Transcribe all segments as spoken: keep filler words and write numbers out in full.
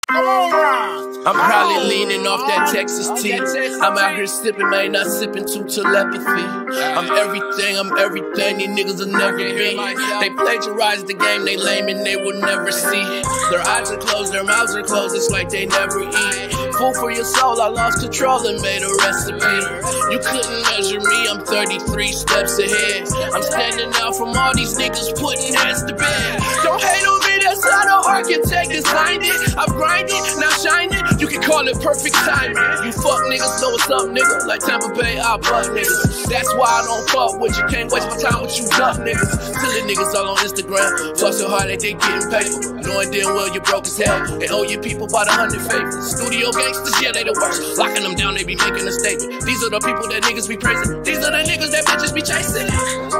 I'm probably leaning off that Texas tea. I'm out here sipping, man, not sipping to telepathy. I'm everything, I'm everything these niggas will never be. They plagiarize the game, they lame and they will never see. Their eyes are closed, their mouths are closed, it's like they never eat. Food for your soul, I lost control and made a recipe. You couldn't measure me, I'm thirty-three steps ahead. I'm standing out from all these niggas putting heads to bed. Don't hate on me, that's how the architect designed it. I've grinded, now shining, you can call it perfect timing. You fuck niggas know what's up, nigga. Like Tampa Bay, I butt niggas. That's why I don't fuck with you, can't waste my time with you duck niggas. Silly niggas all on Instagram, fuck so hard that they getting paper. Knowing damn well you broke as hell, and owe your people about a hundred favors. Studio gangsters, yeah, they the worst. Locking them down, they be making a statement. These are the people that niggas be praising. These are the niggas that bitches be chasing.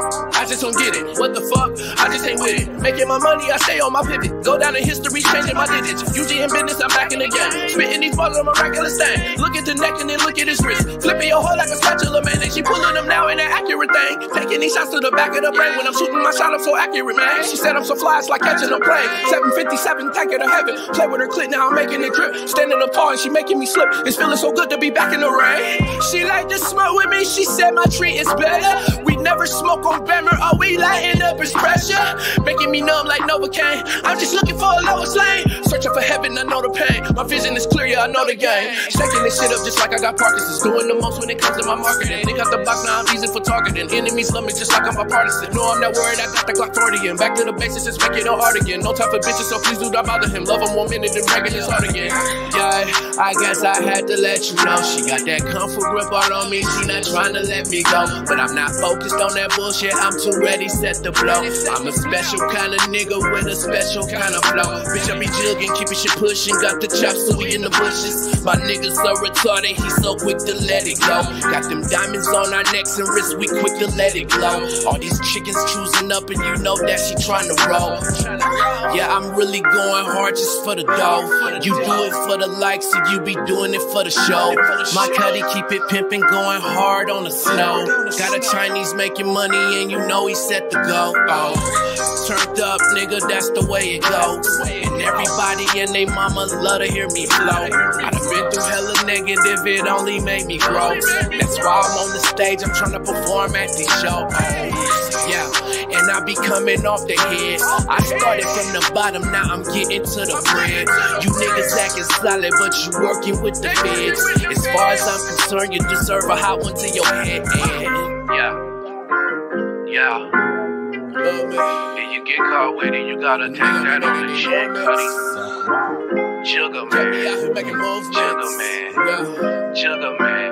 I just don't get it, what the fuck, I just ain't with it. Making my money, I stay on my pivot. Go down in history, changing my digits. U G in business, I'm back in the game. Spitting these balls on my miraculous thing. Look at the neck and then look at his wrist. Flipping your hoe like a spatula, man. And she pulling them now in an accurate thing. Taking these shots to the back of the brain. When I'm shooting my shot, I'm so accurate, man. She said I'm so fly, it's like catching a plane. seven fifty-seven, tank it to heaven. Play with her clit, now I'm making it drip. Standing apart and she making me slip. It's feeling so good to be back in the rain. She like to smoke with me, she said my treat is better. We never smoke on Bammer, all we lighting up is pressure. Making me numb like Novocaine. I'm just looking for a lowest lane. Searching for heaven, I know the pain. My vision is clear, yeah, I know the game. Shaking this shit up just like I got Parkinson's. Doing the most when it comes to my marketing. They got the box, now I'm easy for targeting. Enemies love me just like I'm a partisan. No, I'm not worried, I got the Glock forty again. Back to the basics, just make it no art again. No time for bitches, so please do not bother him. Love him one minute, then breaking his heart again. Yeah, I guess I had to let you know. She got that comfort grip out on me, she not trying to let me go. But I'm not focused on that bullshit, I'm too ready, set the blow. I'm a special kind of nigga with a special kind of flow. Bitch, I be jugging, keeping shit pushing. Got the chops, so we in the bushes. My niggas so retarded, he so quick to let it go. Got them diamonds on our necks and wrists, we quick to let it glow. All these chickens choosing up and you know that she trying to roll. Yeah, I'm really going hard just for the dough. You do it for the likes and you be doing it for the show. My cutty keep it pimping, going hard on the snow. Got a Chinese making money and you know he set to go. Oh, turned up, nigga, that's the way it goes. And everybody and they mama love to hear me flow. I done been through hella negative, it only made me grow. That's why I'm on the stage, I'm trying to perform at these shows. Yeah, and I be coming off the head. I started from the bottom, now I'm getting to the bread. You niggas acting solid, but you working with the feds. As far as I'm concerned, you deserve a hot one to your head. Yeah, yeah. If you get caught with it, you gotta take that on the chin, cutty. JuggaMan, JuggaMan, JuggaMan.